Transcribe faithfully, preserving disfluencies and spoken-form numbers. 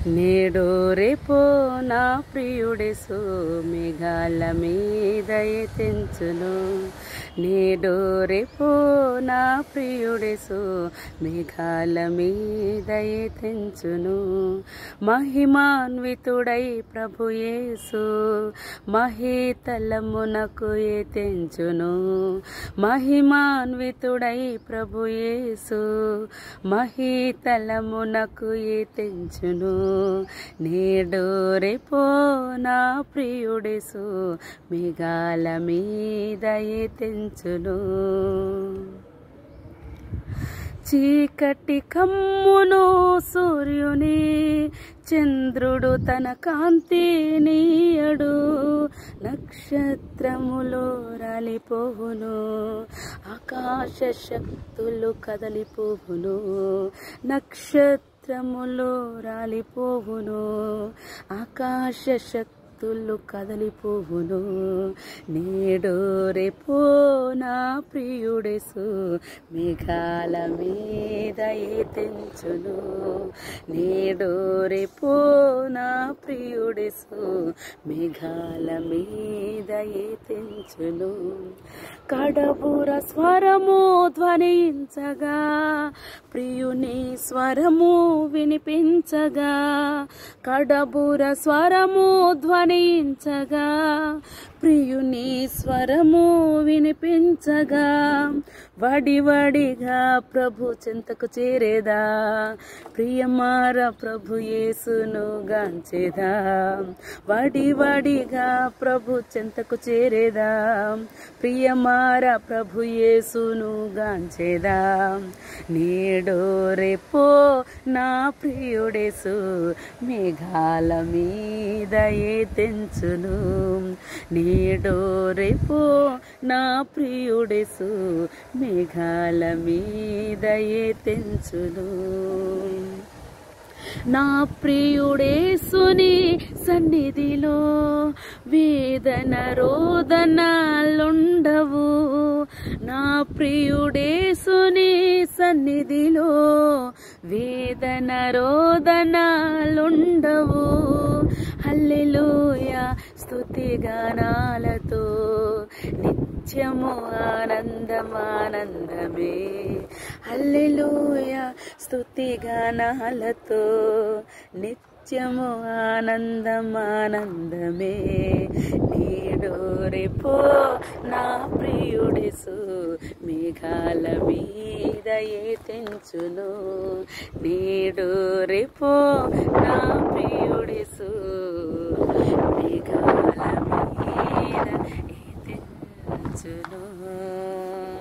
నేడు రేపో నా ప్రియుడేసు మేఘాల మీద తెంచును. నేడు రేపో నా ప్రియుడేసు మేఘాల మీద తెంచును. మహిమాన్వితుడై ప్రభు యేసు మహీతలమునకు తెంచును. మహిమాన్వితుడై ప్రభు యేసు మహీతలమునకు తెంచును. నేడు రేపో నా ప్రియుడేసు మేఘాల మీద తెంచును. చీకటి కమ్మును సూర్యుని చంద్రుడు తన కాంతి నీయడు. నక్షత్రములో రాలిపోవును ఆకాశ శక్తులు కదలిపోవును. నక్షత్రములో రాలిపోవును ఆకాశ శక్తులు కదలిపోవును. నేడు రేపో నా ప్రియుడేసు మేఘాల మీద తెంచును. నేడు రేపో నా ప్రియుడేసు మేఘాల మీద తెంచును. కడబుర స్వరము ధ్వనించగా ప్రియుని స్వరము వినిపించగా. కడబుర స్వరము ధ్వనించగా ప్రియుని స్వరము వినిపించగా. వడివడిగా ప్రభు చెంతకు చేరేదా ప్రియమార ప్రభు యేసును గాంచేదా. వడివడిగా ప్రభు చెంతకు చేరేదా ప్రియమార ప్రభు యేసును గాంచేదా. నేడు రేపో నా ప్రియుడేసు మేఘాల మీద తెంచును. నేడు రేపో నా ప్రియుడేసు మేఘాల మీద తెంచును. నా ప్రియుడేసుని సన్నిధిలో వేదన రోదనలుండవు. నా ప్రియుడేసుని సన్నిధిలో వేదన రోదనలుండవు. హల్లెలూయా స్తుతి గానాలతో నిత్యము ఆనందమానందమే. హల్లెలూయా స్తుతి గానాలతో నిత్యము ఆనందమానందమే. నేడు రేపో నా ప్రియుడేసు మేఘాల మీద తెంచును. నేడు రేపో నా ప్రియుడేసు మేఘాల మీద తెంచును.